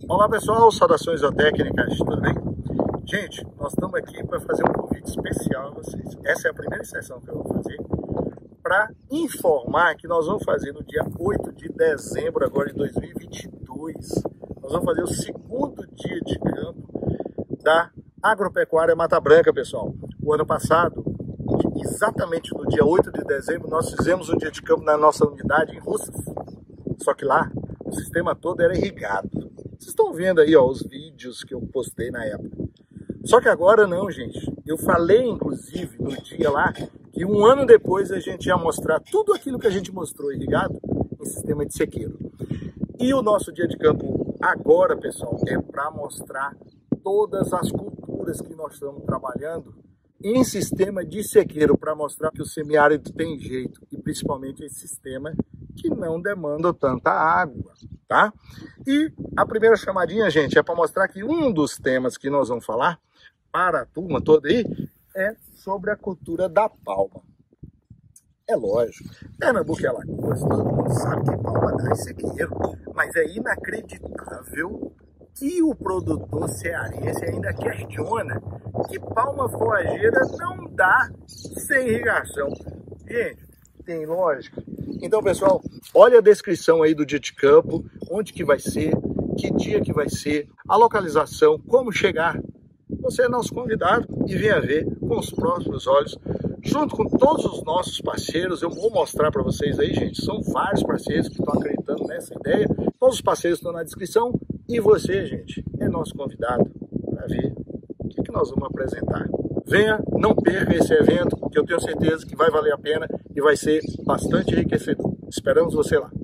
Olá pessoal, saudações zootécnicas, tudo bem? Gente, nós estamos aqui para fazer um convite especial a vocês. Essa é a primeira sessão que eu vou fazer para informar que nós vamos fazer no dia 8 de dezembro agora de 2022. Nós vamos fazer o segundo dia de campo da Agropecuária Mata Branca, pessoal. O ano passado, exatamente no dia 8 de dezembro, nós fizemos um dia de campo na nossa unidade em Russas. Só que lá, o sistema todo era irrigado. Vocês estão vendo aí, ó, os vídeos que eu postei na época. Só que agora não, gente. Eu falei, inclusive, no dia lá, que um ano depois a gente ia mostrar tudo aquilo que a gente mostrou irrigado em sistema de sequeiro. E o nosso dia de campo agora, pessoal, é para mostrar todas as culturas que nós estamos trabalhando em sistema de sequeiro, para mostrar que o semiárido tem jeito, e principalmente esse sistema que não demanda tanta água, tá? E a primeira chamadinha, gente, é para mostrar que um dos temas que nós vamos falar para a turma toda aí é sobre a cultura da palma. É lógico, Pernambuco é Alagoas, todo mundo sabe que palma dá sequeiro, mas é inacreditável que o produtor cearense ainda questiona que palma forrageira não dá sem irrigação. Gente, tem lógica? Então, pessoal, olha a descrição aí do dia de campo, onde que vai ser, que dia que vai ser, a localização, como chegar. Você é nosso convidado e venha ver com os próprios olhos, junto com todos os nossos parceiros. Eu vou mostrar para vocês aí, gente, são vários parceiros que estão acreditando nessa ideia. Todos os parceiros estão na descrição e você, gente, é nosso convidado para ver o que nós vamos apresentar. Venha, não perca esse evento, que eu tenho certeza que vai valer a pena e vai ser bastante enriquecedor. Esperamos você lá.